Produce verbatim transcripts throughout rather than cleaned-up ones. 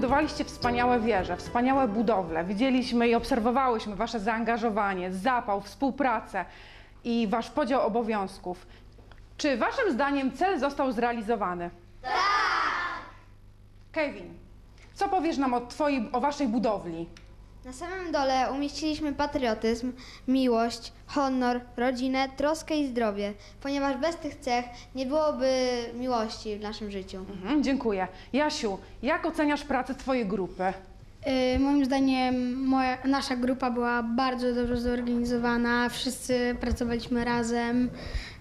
budowaliście wspaniałe wieże, wspaniałe budowle. Widzieliśmy i obserwowałyśmy wasze zaangażowanie, zapał, współpracę i wasz podział obowiązków. Czy waszym zdaniem cel został zrealizowany? Tak! Kevin, co powiesz nam o, twojej, o waszej budowli? Na samym dole umieściliśmy patriotyzm, miłość, honor, rodzinę, troskę i zdrowie, ponieważ bez tych cech nie byłoby miłości w naszym życiu. Mhm, dziękuję. Jasiu, jak oceniasz pracę twojej grupy? Yy, moim zdaniem moja, nasza grupa była bardzo dobrze zorganizowana, wszyscy pracowaliśmy razem.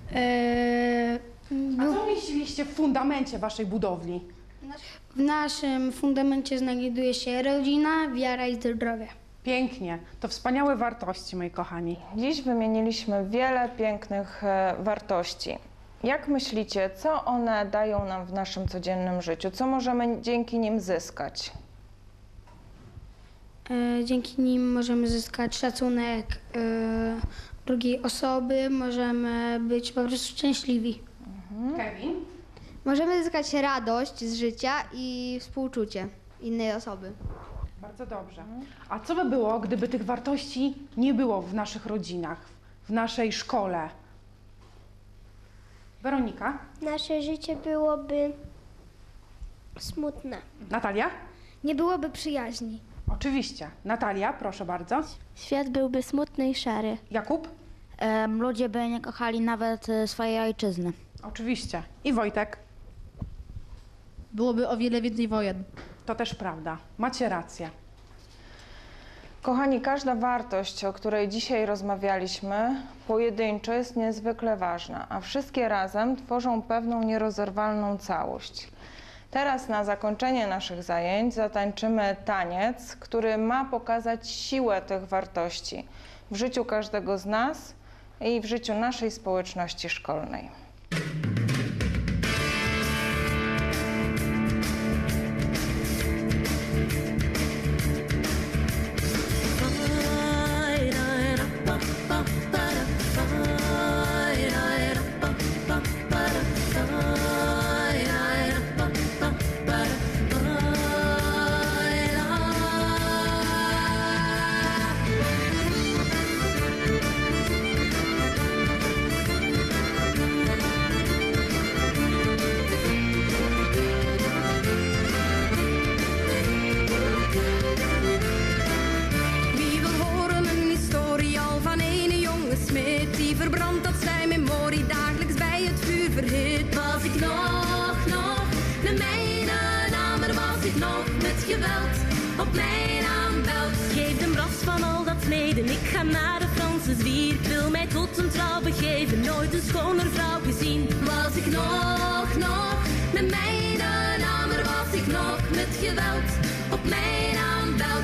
Yy, A co umieściliście w fundamencie waszej budowli? W naszym fundamencie znajduje się rodzina, wiara i zdrowie. Pięknie. To wspaniałe wartości, moi kochani. Dziś wymieniliśmy wiele pięknych e, wartości. Jak myślicie, co one dają nam w naszym codziennym życiu? Co możemy dzięki nim zyskać? Yy, dzięki nim możemy zyskać szacunek yy, drugiej osoby, możemy być po prostu szczęśliwi. Mhm. Kevin? Możemy zyskać radość z życia i współczucie innej osoby. Bardzo dobrze. A co by było, gdyby tych wartości nie było w naszych rodzinach, w naszej szkole? Weronika? Nasze życie byłoby smutne. Natalia? Nie byłoby przyjaźni. Oczywiście. Natalia, proszę bardzo. Świat byłby smutny i szary. Jakub? Um, ludzie by nie kochali nawet e, swojej ojczyzny. Oczywiście. I Wojtek? Byłoby o wiele więcej wojen. To też prawda. Macie rację. Kochani, każda wartość, o której dzisiaj rozmawialiśmy, pojedynczo jest niezwykle ważna, a wszystkie razem tworzą pewną nierozerwalną całość. Teraz na zakończenie naszych zajęć zatańczymy taniec, który ma pokazać siłę tych wartości w życiu każdego z nas i w życiu naszej społeczności szkolnej. Op mijn aanbelt. Geef de bras van al dat sneden. Ik ga naar de Franse zwier. Ik wil mij tot een trouw begeven. Nooit een schoner vrouw gezien. Was ik nog, nog met mijn naam, er was ik nog met geweld. Op mijn aanbelt.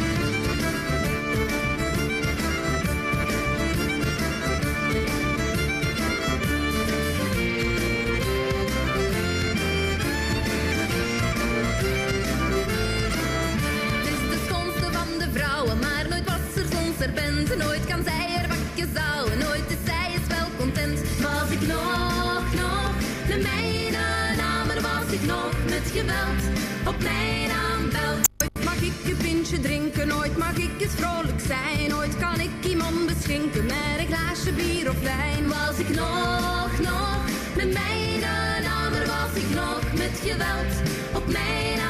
Nooit kan zij er wakker zouden, nooit is zij is wel content. Was ik nog, nog, de mijne naam, er was ik nog met geweld op mijn aanbelt. Nooit mag ik een pintje drinken, nooit mag ik eens vrolijk zijn. Nooit kan ik iemand beschinken met een glaasje bier of wijn. Was ik nog, nog, de mijne naam, er was ik nog met geweld op mijn aanbelt.